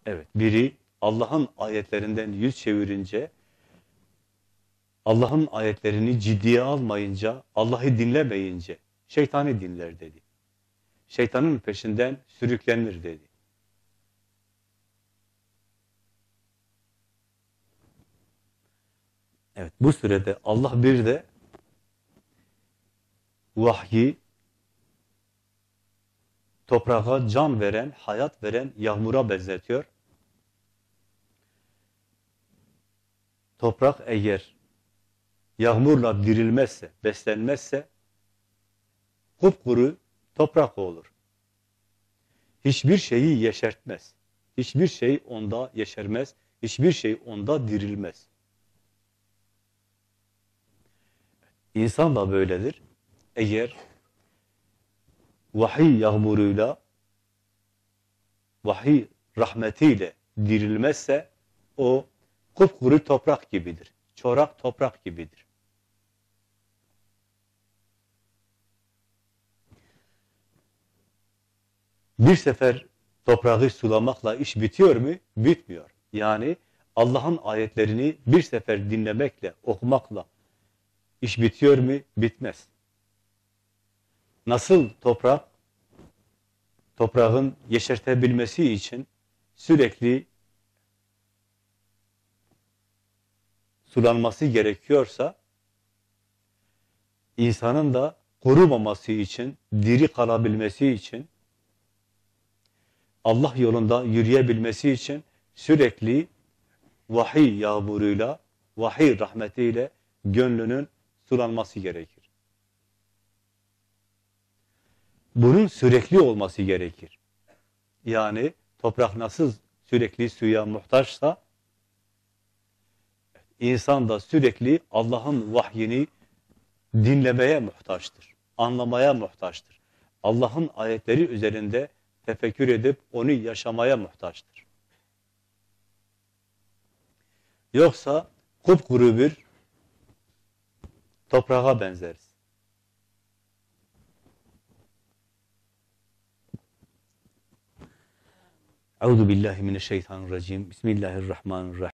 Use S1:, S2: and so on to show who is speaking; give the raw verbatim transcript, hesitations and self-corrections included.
S1: Evet, biri Allah'ın ayetlerinden yüz çevirince, Allah'ın ayetlerini ciddiye almayınca, Allah'ı dinlemeyince şeytanı dinler dedi. Şeytanın peşinden sürüklenir dedi. Evet, bu sürede Allah bir de vahyi toprağa can veren, hayat veren yağmura benzetiyor. Toprak eğer yağmurla dirilmezse, beslenmezse kupkuru toprak olur. Hiçbir şeyi yeşertmez. Hiçbir şey onda yeşermez. Hiçbir şey onda dirilmez. İnsan da böyledir. Eğer vahiy yağmuruyla, vahiy rahmetiyle dirilmezse o kupkuru toprak gibidir. Çorak toprak gibidir. Bir sefer toprağı sulamakla iş bitiyor mu? Bitmiyor. Yani Allah'ın ayetlerini bir sefer dinlemekle, okumakla iş bitiyor mu? Bitmez. Nasıl toprak, toprağın yeşertebilmesi için sürekli sulanması gerekiyorsa, insanın da kurumaması için, diri kalabilmesi için, Allah yolunda yürüyebilmesi için sürekli vahiy yağmuruyla, vahiy rahmetiyle gönlünün sulanması gerekir. Bunun sürekli olması gerekir. Yani toprak nasıl sürekli suya muhtaçsa, insan da sürekli Allah'ın vahyini dinlemeye muhtaçtır, anlamaya muhtaçtır. Allah'ın ayetleri üzerinde tefekkür edip onu yaşamaya muhtaçtır. Yoksa kupkuru bir toprağa benzeriz. Euzu billahi mineşşeytanirracim. Bismillahirrahmanirrahim.